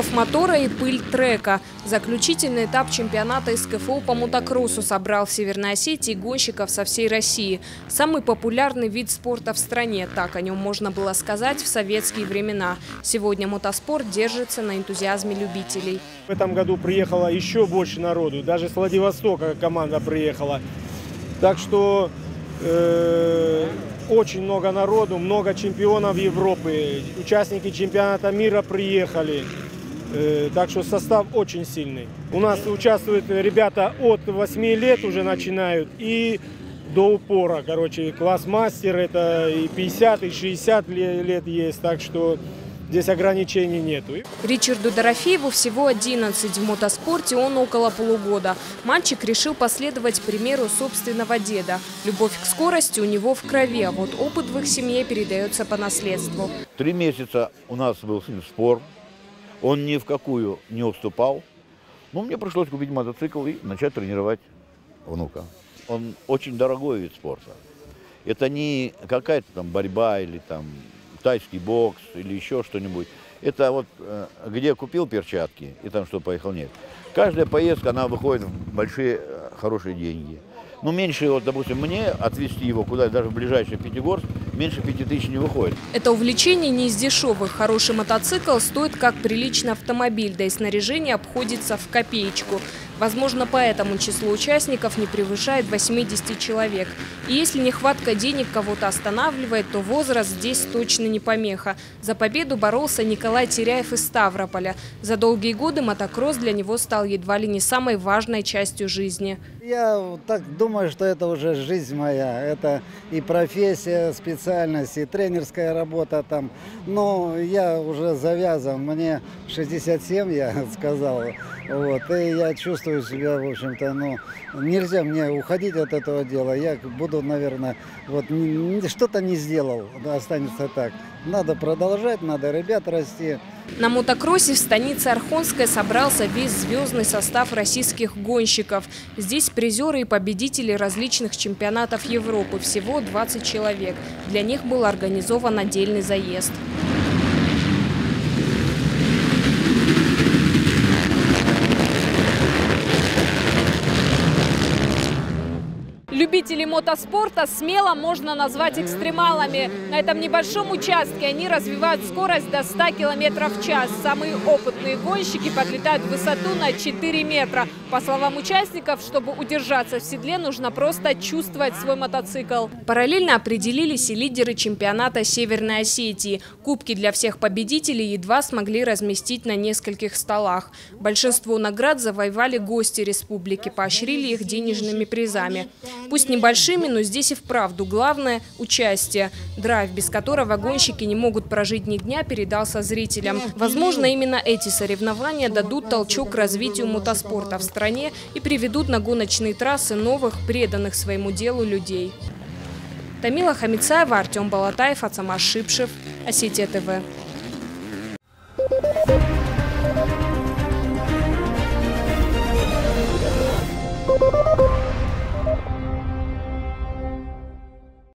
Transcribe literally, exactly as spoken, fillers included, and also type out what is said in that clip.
Рев мотора и пыль трека. Заключительный этап чемпионата эс ка эф о по мотокроссу собрал в Северной Осетии гонщиков со всей России. Самый популярный вид спорта в стране, так о нем можно было сказать в советские времена. Сегодня мотоспорт держится на энтузиазме любителей. В этом году приехало еще больше народу, даже с Владивостока команда приехала. Так что э, очень много народу, много чемпионов Европы, участники чемпионата мира приехали. Э, так что состав очень сильный. У нас участвуют ребята от восьми лет уже начинают и до упора. Короче, класс мастер, это и пятьдесят, и шестьдесят лет есть, так что здесь ограничений нету. Ричарду Дорофееву всего одиннадцать. В мотоспорте он около полугода. Мальчик решил последовать примеру собственного деда. Любовь к скорости у него в крови, а вот опыт в их семье передается по наследству. Три месяца у нас был сын спор. Он ни в какую не уступал. Но мне пришлось купить мотоцикл и начать тренировать внука. Он очень дорогой вид спорта. Это не какая-то там борьба или там тайский бокс или еще что-нибудь. Это вот э, где купил перчатки и там что поехал, нет. Каждая поездка, она выходит в большие, э, хорошие деньги. Ну, меньше, вот, допустим, мне отвезти его куда даже в ближайший Пятигорск, меньше пяти тысяч не выходит. Это увлечение не из дешевых. Хороший мотоцикл стоит как приличный автомобиль, да и снаряжение обходится в копеечку. Возможно, поэтому число участников не превышает восьмидесяти человек. И если нехватка денег кого-то останавливает, то возраст здесь точно не помеха. За победу боролся Николай Теряев из Ставрополя. За долгие годы мотокросс для него стал едва ли не самой важной частью жизни. Я так думаю, что это уже жизнь моя. Это и профессия, специальность, и тренерская работа там. Но я уже завязан. Мне шестьдесят семь, я сказал. Вот, и я чувствую себя, в общем-то, ну, нельзя мне уходить от этого дела. Я буду, наверное, вот что-то не сделал, останется так. Надо продолжать, надо ребят расти. На мотокроссе в станице Архонской собрался весь звездный состав российских гонщиков. Здесь призеры и победители различных чемпионатов Европы. Всего двадцать человек. Для них был организован отдельный заезд. Любителей мотоспорта смело можно назвать экстремалами. На этом небольшом участке они развивают скорость до ста километров в час. Самые опытные гонщики подлетают в высоту на четыре метра. По словам участников, чтобы удержаться в седле, нужно просто чувствовать свой мотоцикл. Параллельно определились и лидеры чемпионата Северной Осетии. Кубки для всех победителей едва смогли разместить на нескольких столах. Большинство наград завоевали гости республики, поощрили их денежными призами. Пусть небольшими, но здесь и вправду главное – участие. Драйв, без которого гонщики не могут прожить ни дня, передался зрителям. Возможно, именно эти соревнования дадут толчок к развитию мотоспорта в стране и приведут на гоночные трассы новых, преданных своему делу людей. Тамила Хамицаева, Артем Балатаев, Ацамаш Шипшев, Осетия ТВ.